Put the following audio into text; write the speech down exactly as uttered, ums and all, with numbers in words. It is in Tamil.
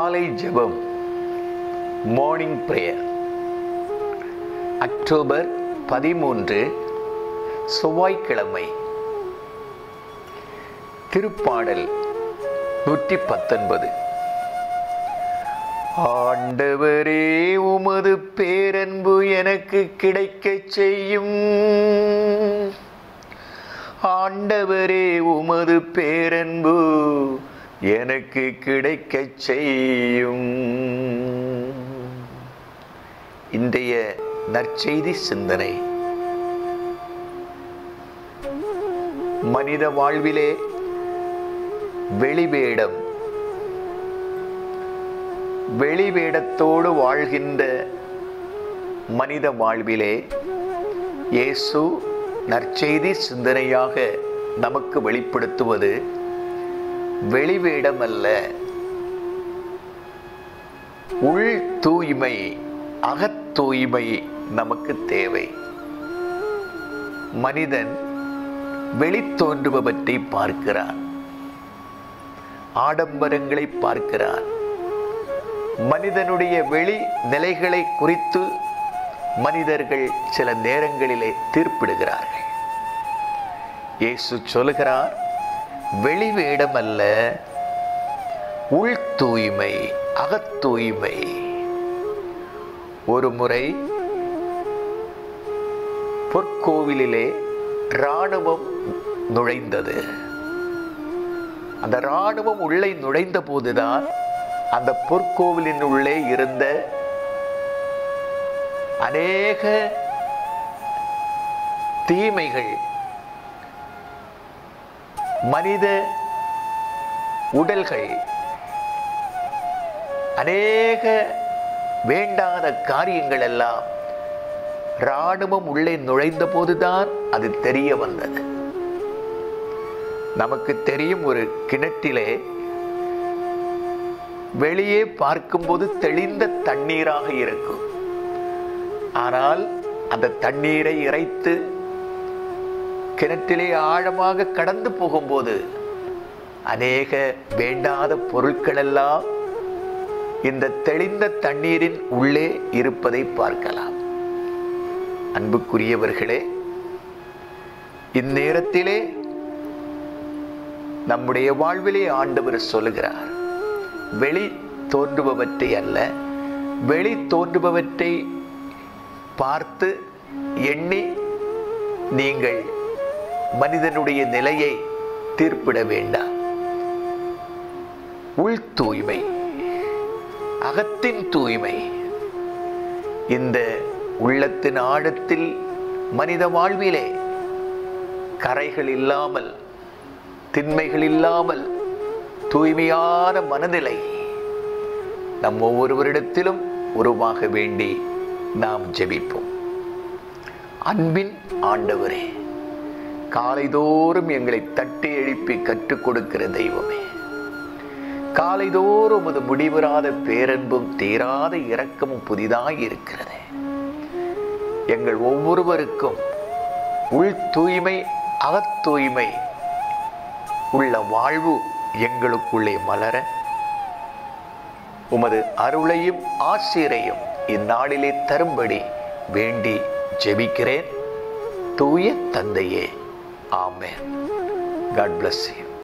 காலை ஜெபம் மார்னிங் பிரேயர் அக்டோபர் பதிமூன்று செவ்வாய்க்கிழமை. திருப்பாடல் நூற்றி பத்தொன்பது. ஆண்டவரே, உமது பேரன்பு எனக்கு கிடைக்கச் செய்யும். ஆண்டவரே, உமது பேரன்பு எனக்கு கிடைக்கச் செய்யும். இன்றைய நற்செய்தி சிந்தனை. மனித வாழ்விலே வெளிவேடம் வெளிவேடத்தோடு வாழ்கின்ற மனித வாழ்விலே இயேசு நற்செய்தி சிந்தனையாக நமக்கு வெளிப்படுத்துவது வெளிவேடம் அல்ல, உள் தூய்மை, அகத் தூய்மை நமக்கு தேவை. மனிதன் வெளித்தோன்றுபவற்றை பார்க்கிறான், ஆடம்பரங்களை பார்க்கிறான். மனிதனுடைய வெளி நிலைகளை குறித்து மனிதர்கள் சில நேரங்களிலே தீர்ப்பிடுகிறார்கள். இயேசு சொல்கிறார், வெளிவேடம் அல்ல, உள் தூய்மை, அகத் தூய்மை. ஒரு முறை பொற்கோவிலிலே இராணுவம் நுழைந்தது. அந்த இராணுவம் உள்ளே நுழைந்த போதுதான் அந்த பொற்கோவிலின் உள்ளே இருந்த அநேக தீமைகள், மனித உடல்கள், அநேக வேண்டாத காரியங்கள் எல்லாம் இராணுவம் உள்ளே நுழைந்த போதுதான் அது தெரிய வந்தது. நமக்கு தெரியும், ஒரு கிணற்றிலே வெளியே பார்க்கும்போது தெளிந்த தண்ணீராக இருக்கும். ஆனால் அந்த தண்ணீரை இறைத்து கிணற்றிலே ஆழமாக கடந்து போகும்போது அநேக வேண்டாத பொருட்கள் எல்லாம் இந்த தெளிந்த தண்ணீரின் உள்ளே இருப்பதை பார்க்கலாம். அன்புக்குரியவர்களே, இந்நேரத்திலே நம்முடைய வாழ்விலே ஆண்டவர் சொல்லுகிறார், வெளி தோன்றுபவற்றை அல்ல, வெளி தோன்றுபவற்றை பார்த்து எண்ணி நீங்கள் மனிதனுடைய நிலையை தீர்ப்பிட வேண்டாம். உள் தூய்மை, அகத்தின் தூய்மை, இந்த உள்ளத்தின் ஆழத்தில் மனித வாழ்விலே கரைகள் இல்லாமல், திண்மைகள் இல்லாமல் தூய்மையான மனநிலை நம் ஒவ்வொருவரிடத்திலும் உருவாக வேண்டி நாம் ஜெபிப்போம். அன்பின் ஆண்டவரே, காலைதோறும் எங்களை தட்டி எழுப்பி கற்றுக் கொடுக்கிற தெய்வமே, காலைதோறும் உமது முடிவராத பேரன்பும் தீராத இரக்கமும் புதிதாய் இருக்கிறது. எங்கள் ஒவ்வொருவருக்கும் உள் தூய்மை, அகத் தூய்மை உள்ள வாழ்வு எங்களுக்குள்ளே மலர உமது அருளையும் ஆசீரையும் இந்நாளிலே தரும்படி வேண்டி ஜெபிக்கிறேன். தூய தந்தையே, ஆமென். God bless you.